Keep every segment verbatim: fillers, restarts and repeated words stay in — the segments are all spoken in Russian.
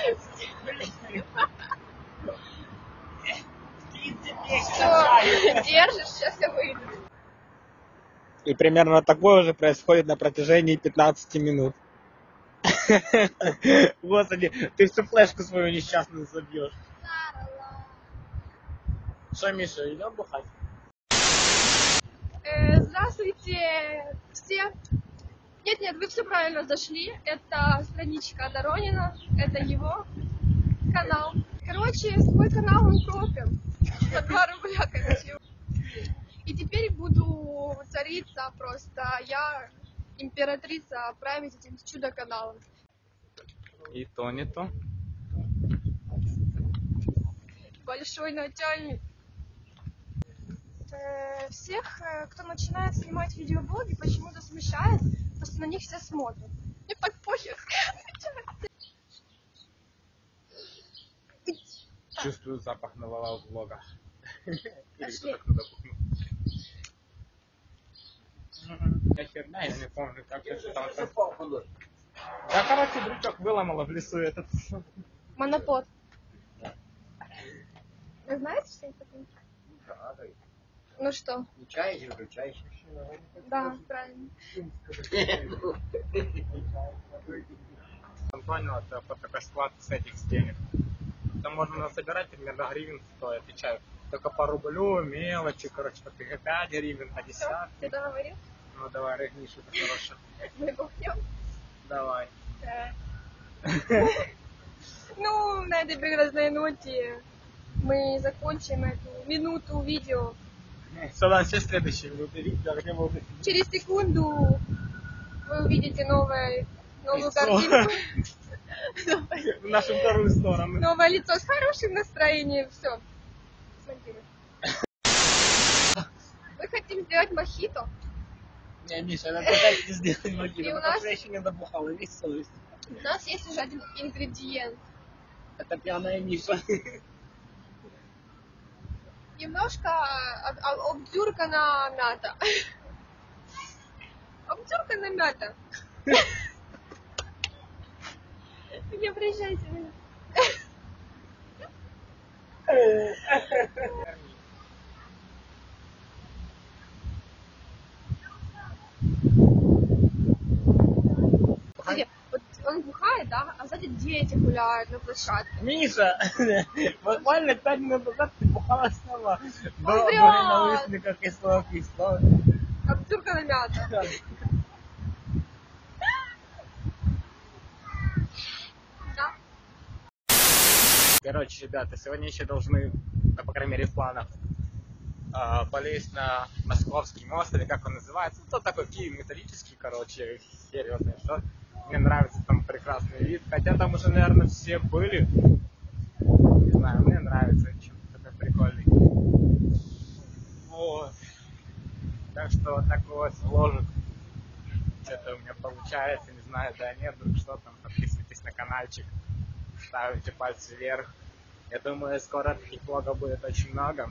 Все, держишь, сейчас я выйду. И примерно такое уже происходит на протяжении пятнадцати минут. Господи, ты всю флешку свою несчастную забьешь. Что, Миша, идем бухать? Э, здравствуйте все. Нет, нет, вы все правильно зашли. Это страничка Доронина, это его канал. Короче, свой канал он пропил. За два рубля, короче. И теперь буду царица просто. Я императрица править этим чудо-каналом. И то не то. Большой начальник. Э, всех, э, кто начинает снимать видеоблоги, почему-то смущает, потому что на них все смотрят. Мне так похер. Чувствую запах нового влога. Пошли. Я херня, я не помню, как это там. Да, короче, дручок выломала в лесу этот. Монопод. Вы знаете, что это такое? Да, да. Ну что? Включаешь, выключаешь. Да, правильно. Понял, это вот такой склад с этих с денег. Там можно собирать примерно гривен стоит, отвечаю. Только по рублю, мелочи, короче, по пять гривен, по Все, десятке. ты договорил? Ну давай, рыгни, что-то хорошее. Мы бухнем? Давай. Да. Ну, на этой прекрасной ноте мы закончим эту минуту видео. Что там все следующие минуты видео, где мы уже... Через секунду вы увидите новое, новую Лицо. картинку. В нашу вторую сторону. Новое лицо с хорошим настроением. Все. Смонтируй. Мы хотим сделать мохито. Не, Миша, надо опять не сделать И мохито, у потому нас- что я еще не добухал, и весь совесть. У нас есть уже один ингредиент. Это пьяная Миша. Немножко об- об- обдюркана мята. Обдюркана мята. Не обращайся. Смотри, вот он бухает, да, а сзади дети гуляют на площадке. Миша, буквально пять минут назад ты бухала сама. До Он до врет. ненавистников и слов, и слов. Обдюркана мята. Да. Короче, ребята, сегодня еще должны, ну, по крайней мере, в планах, а, полезть на Московский мост, или как он называется. Ну, тот такой Киев металлический, короче, серьезный, что. Мне нравится там прекрасный вид. Хотя там уже, наверное, все были. Не знаю, мне нравится, что-то такой прикольный. Вот. Так что вот такой вот вложек. Что-то у меня получается, не знаю, да нет, ну что там, подписывайтесь на каналчик, ставите пальцы вверх. Я думаю, скоро таких влогов будет очень много.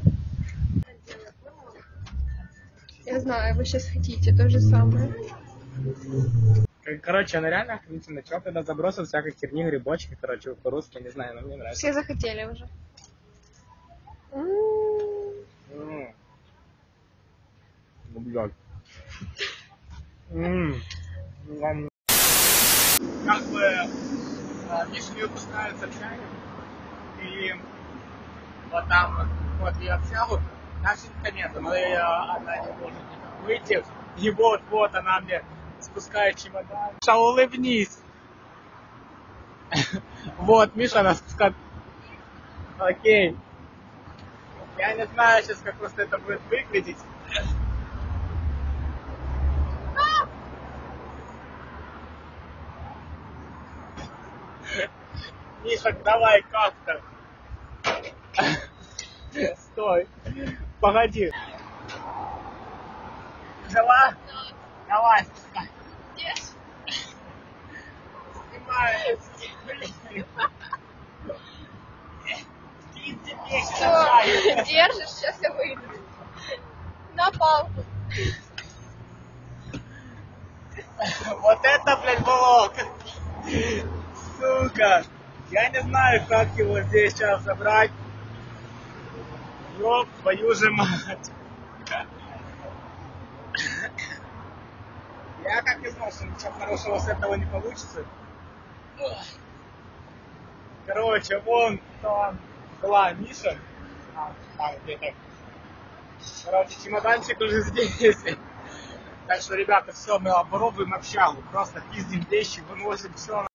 Я знаю, вы сейчас хотите то же самое. Короче, она реально охренительно. Чел тогда забросил всякой херни, грибочки, короче, по-русски, не знаю, но мне нравится. Все захотели уже. М. М. Ну, блядь. М. М. Как бы а, Миша не выпускается чайник, и вот там вот ее общагу, нашенька нету, но и а, она не может никак выйти, и вот-вот она мне спускает чемодан. Миша, улыбнись. Вот, Миша нас спускает. Окей. Я не знаю сейчас, как просто это будет выглядеть. Миша, давай как-то. Стой. Погоди. Взяла? Давай. Ешь. Снимаю. Все, держишь, сейчас я выйду. На палку. Вот это, блядь, блок. Сука. Я не знаю, как его здесь сейчас забрать. Ёб твою же мать. Я как не знал, что ничего хорошего с этого не получится. Короче, вон там была Миша. Там, там где-то. Короче, чемоданчик уже здесь. Так что, ребята, все, мы оборобываем общагу. Просто пиздим вещи, выносим все.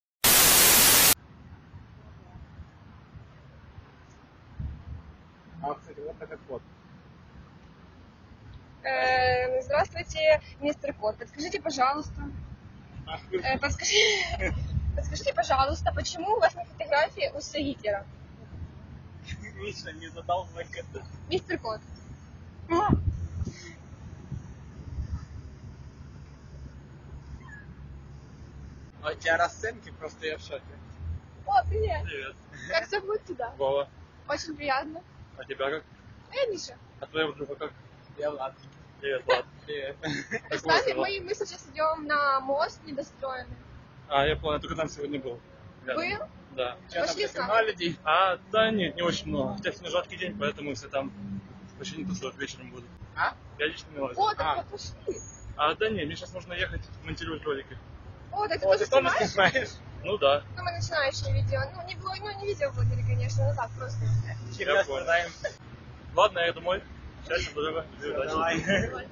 А, кстати, вот этот код. Э, Здравствуйте, мистер Кот. Подскажите, пожалуйста. Э, подскажи- Подскажите, пожалуйста, почему у вас на фотографии усы Гитлера? Миша не задал закат. Мистер Кот. А у тебя расценки, просто я в шоке. О, привет. Привет. Как зовут тебя? Вова. Очень приятно. А тебя как? А я Миша. А твоего друга как? Я Влад. Привет, Влад. Привет. Кстати, мы, мы сейчас идем на мост недостроенный. А, я понял, только там сегодня был. Рядом. Был? Да. Что Пошли там, с нами. много людей? А, да нет, не очень много. Хотя сегодня жаркий день, поэтому все там почти не тусуют, вечером будут. А? Я лично не лазю. О, так А. вот пошли. А, да нет, мне сейчас нужно ехать монтировать ролики. О, так ты О, тоже ты тоже снимаешь? снимаешь? Ну да. Ну, мы начинающие видео. Ну, не, блог, ну, не видеоблогеры, конечно, но так, просто. Херня Я понял. страдаем. Ладно, я домой. Счастья, здоровья, удачи. Давай.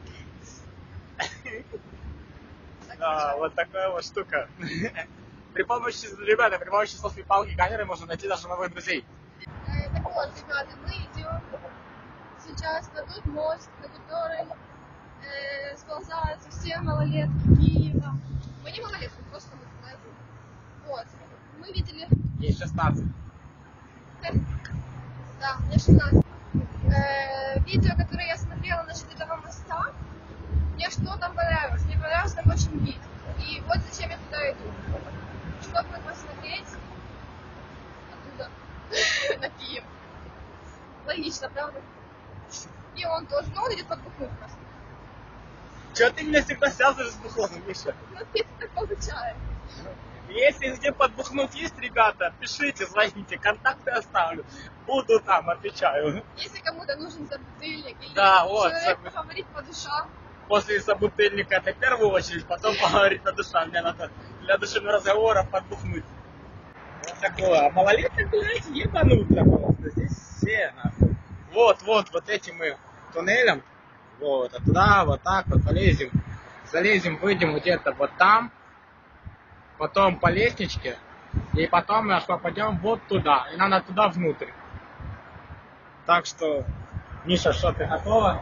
Да, вот такая вот штука. При помощи, ребята, при помощи селфи-палки камеры можно найти даже новых друзей. Э, Так вот, ребята, мы идем сейчас на тот мост, на который э, сползаются все малолетки Киева. Мы не малолетки, просто мы знаем. Вот. Мы видели... Ей шестнадцать. Да, мне шестнадцать. Э, видео, которое я смотрела насчет этого моста, мне что там понравилось? Мне понравился там очень вид. И вот зачем я туда иду. Чтобы посмотреть оттуда на Киев. Логично, правда? И он тоже, ну он идет подбухнуть просто. Чего ты меня всегда связываешь с бухлом, Миша? Ну это так получается. Если где подбухнуть есть, ребята, пишите, звоните, контакты оставлю. Буду там, отвечаю. Если кому-то нужен собутыльник или Да, вот, человек собут- поговорить по душам, После собутыльника это в первую очередь, потом поговорить по душам. Мне надо для душевных разговоров подбухнуть. Вот такое. А малолеток, блядь, ебануться просто. Здесь все, нахуй. Вот, вот, вот этим мы туннелем. Вот, а туда, вот так вот полезем. Залезем, выйдем где-то вот там. Потом по лестничке. И потом аж попадем вот туда. И надо туда внутрь. Так что, Миша, что, ты готова?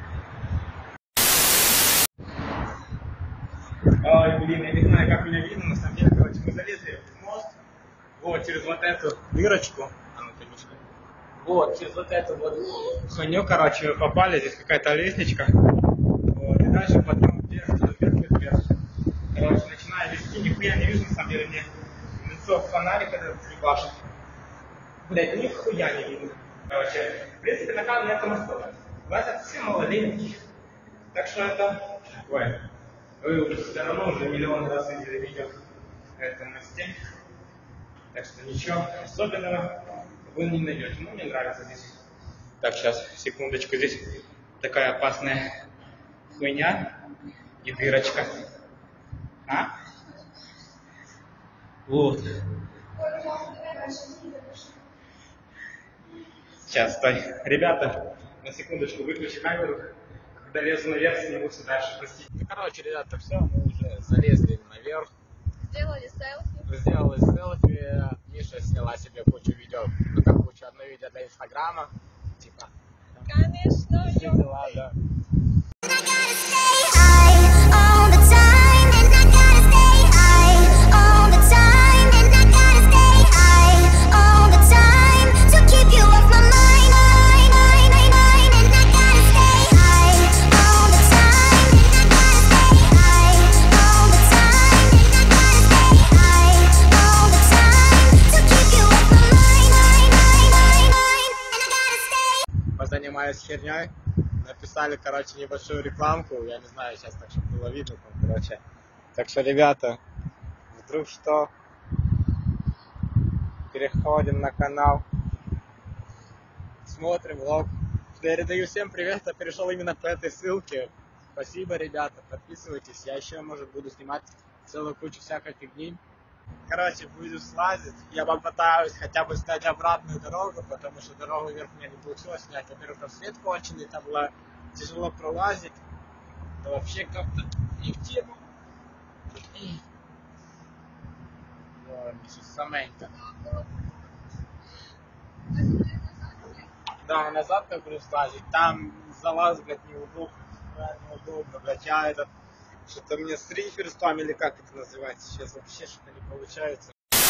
Ой, блин, я не знаю, как меня видно, на самом деле, короче, мы залезли в мост, вот, через вот эту дырочку, а ну, ты, Мишка. Вот, через вот эту вот хуйню, короче, мы попали, здесь какая-то лестничка, вот, и дальше потом вверх, вверх, вверх, вверх. Короче, начинаю вести, нихуя не вижу, на самом деле, мне лицо в фонарик этот ебашит. Блять, нихуя не видно. Короче, в принципе, на камне это мосту. Лазят все малолетние. Так что это... Ой. Вы уже все равно уже миллион раз видели видео на этом мосте. Так что ничего особенного вы не найдете. Ну, мне нравится здесь. Так, сейчас, секундочку. Здесь такая опасная хуйня и дырочка. А? Вот. Сейчас, стой. Ребята, на секундочку выключи камеру. Когда лезу наверх, снимусь дальше, простите. Ну, короче, ребята, все, мы уже залезли наверх. сделали селфи. Сделали селфи. Миша сняла себе кучу видео, ну как кучу, одно видео для Инстаграма. Типа, Конечно, все ё- дела, да. Позанимаюсь херней. Написали, короче, небольшую рекламку. Я не знаю, сейчас так, чтобы было видно там, короче. Так что, ребята, вдруг что, Переходим на канал. Смотрим влог. Передаю всем привет, кто перешел именно по этой ссылке. Спасибо, ребята, подписывайтесь. Я еще, может, буду снимать целую кучу всякой фигни. Короче, буду слазить. Я попытаюсь хотя бы снять обратную дорогу, потому что дорогу вверх у меня не получилось снять. Во-первых, там свет конченый, там было тяжело пролазить. Это вообще как-то не в тему. Саменька. Да, назад как буду слазить. Там залаз, блядь, неудобно. Неудобно, блядь. Я этот... Что-то мне с риферством, или как это называется, сейчас вообще что-то не получается.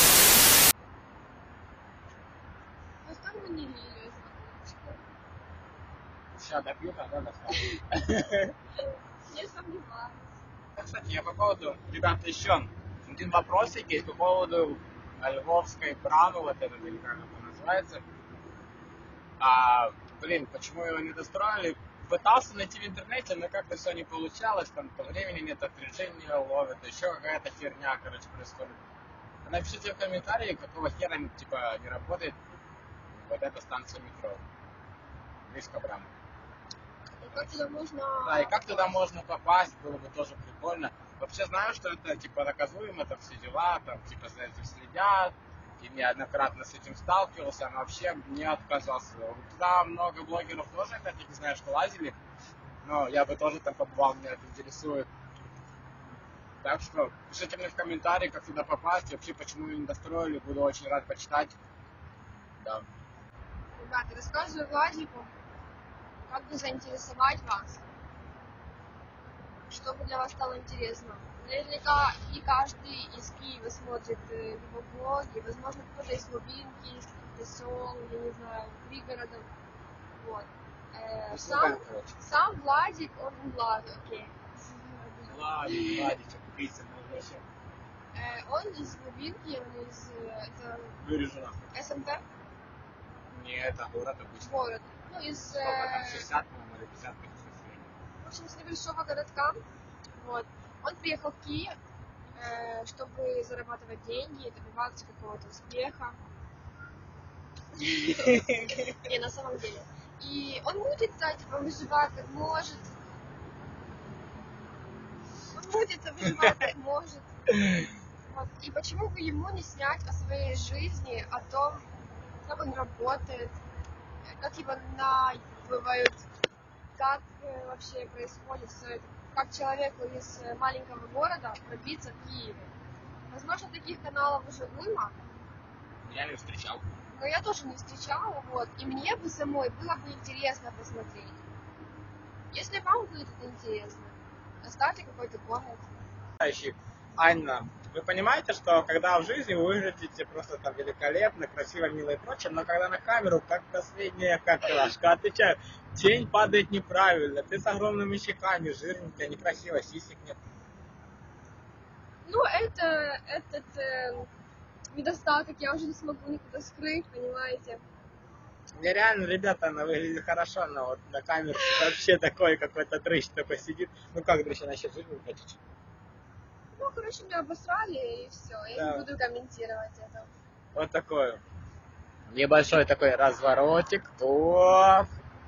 Сейчас допью, тогда достану. Не сомневаюсь. Кстати, я по поводу, ребята, еще один вопросик есть по поводу Львовской брамы, вот это, или как это называется. А, блин, почему его не достроили? Пытался найти в интернете, но как-то все не получалось, там по времени нет, отвлечения ловит, еще какая-то херня, короче, происходит. Напишите в комментарии, какого хера, типа, не работает вот эта станция метро. Близко брамы. И как туда можно... Да, и как туда можно попасть, было бы тоже прикольно. Вообще знаю, что это, типа, наказуемо, там все дела, там, типа, за этим следят. И неоднократно с этим сталкивался, но вообще не отказался. Туда много блогеров тоже, опять не знаю, что лазили, но я бы тоже там побывал, меня это интересует. Так что пишите мне в комментарии, как туда попасть, вообще почему ее не достроили, буду очень рад почитать. Да. Ребята, рассказываю Владику, как бы заинтересовать вас, чтобы для вас стало интересно. Наверняка не каждый из Киева смотрит э, его блоги, возможно, кто-то из глубинки, из каких-то сел, я не знаю, пригородов. Вот. Э, сам, сам Владик, он Влад, окей. Владик, Владичек, писем вообще. Э, он из глубинки, он из э, это Вырежу СМТ, Не, это город обычно. город. Ну, из Сколько там, э, шестьдесят, по-моему, или пятьдесят тысяч населения. в общем, с небольшого городка. Вот. Он приехал в Киев, э, чтобы зарабатывать деньги, добиваться какого-то успеха. Не, на самом деле. И он мутится, типа, выживает как может. Он мутится, выживает как может. Вот. И почему бы ему не снять о своей жизни, о том, как он работает, как его наебывают, как э, вообще происходит все это. Как человеку из маленького города пробиться в Киеве. Возможно, таких каналов уже уйма. Я не встречал. Но я тоже не встречала, вот. И мне бы самой было бы интересно посмотреть. Если вам будет это интересно, оставьте какой-то коммент. Анна, вы понимаете, что когда в жизни вы выглядите просто там великолепно, красиво, мило и прочее, но когда на камеру, как последняя какашка, отвечаю, тень падает неправильно, ты с огромными щеками, жирненькая, некрасиво, сисек нет. Ну, это, этот э, недостаток я уже не смогу никуда скрыть, понимаете. Мне реально, ребята, она выглядит хорошо, но вот на камеру вообще такой какой-то дрыщ такой сидит. Ну как дрыщ, она еще жирненькая чуть-чуть. Ну, короче, меня обосрали, и все. Я Да. не буду комментировать это. Вот такой небольшой такой разворотик. Оп.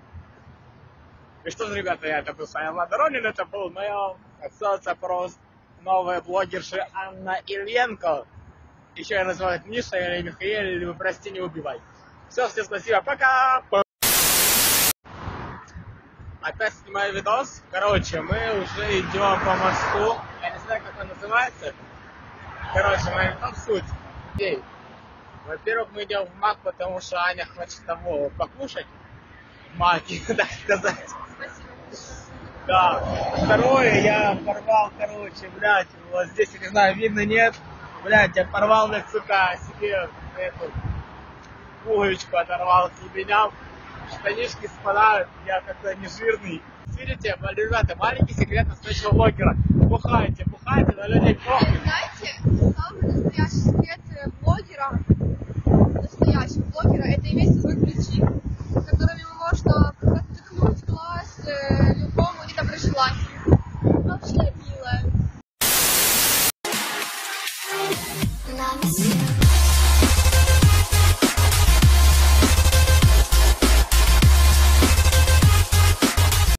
И что же, ребята, я это был с вами Влад Доронин, это был мой соцопрос новая блогерша Анна Ильенко. Еще я называю это Миша или Михаил, или вы прости, не убивай. Все, всем спасибо, пока! Опять снимаю видос. Короче, мы уже идем по мосту. Я не знаю, как он называется. Короче, мы там суть. Эй. Во-первых, мы идем в Мак, потому что Аня хочет того покушать. В Маке, так сказать. Спасибо. Да. Второе, я порвал, короче, блядь, вот здесь, я не знаю, видно, нет. Блядь, я порвал, блядь, сука, себе эту пуговичку оторвал с ебеням. Штанишки спадают, я как-то не жирный. Видите, ребята, маленький секрет настоящего блогера. Бухайте, бухайте, на людей похуй. Знаете, самый настоящий секрет блогера, настоящего блогера, это иметь свой ключи, которыми можно подтыкнуть в глаз э, любому недоброжелателю. Вообще милая.